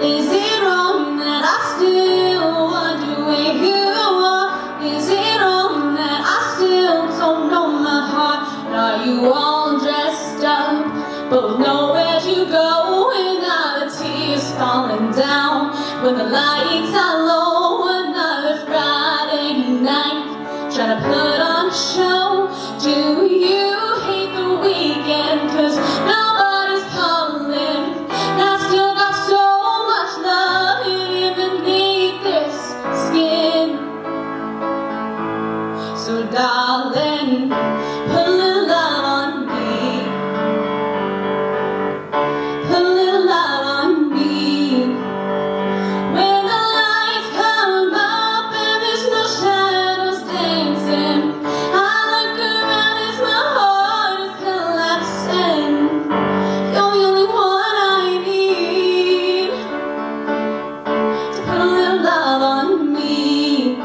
Is it wrong that I still wonder where you are? Is it wrong that I still don't know my heart? And are you all dressed up, but with nowhere to go, without the tears falling down, when the lights are low, another Friday night, trying to put on a show? Do you hate the weekend? 'Cause nobody's calling, and I still got so much love hidden beneath this skin. So darling, put a little love on me. Put a little love on me. When the lights come up and there's no shadows dancing, I look around as my heart is collapsing. You're the only one I need to put a little love on me.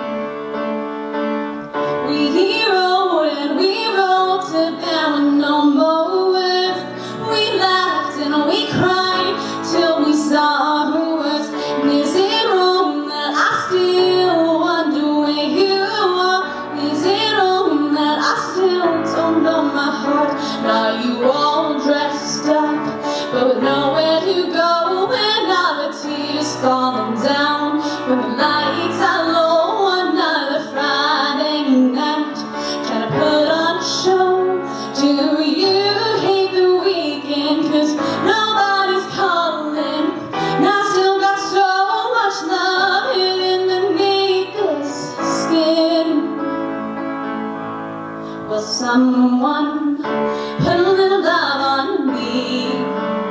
We rode and we rode to bed with no more words. We laughed and we cried till we saw her words. And is it wrong that I still wonder where you are? Is it wrong that I still don't know my heart? And are you all dressed up, but with nowhere to go, when all the tears falling down, when the lights are low, another Friday night, trying to put on a show? Do you hate the weekend? 'Cause nobody's calling, and I still got so much love hidden beneath this skin. Will someone put a little love on me?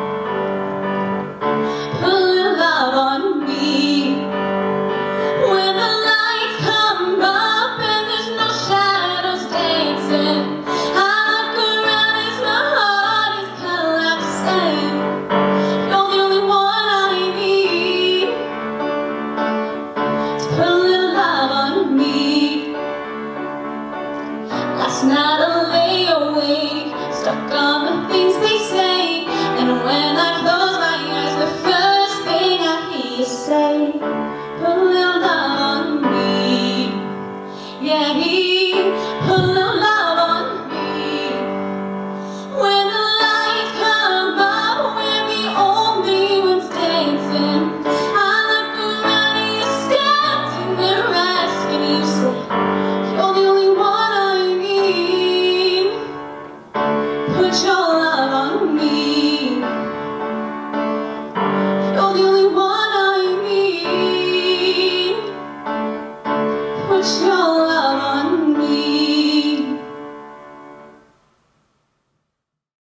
Put a little love on me. When the lights come up and there's no shadows dancing, I look around as my heart is collapsing. You're the only one I need to put a little love on me. Last night I lay awake, stuck on the things they say, and when I close my eyes, the first thing I hear you say, put a little love on me. Yeah, put a little love on me. When the lights come up, we're the only ones dancing. I look around and you're standing there asking, you say, you're the only one I need. Put your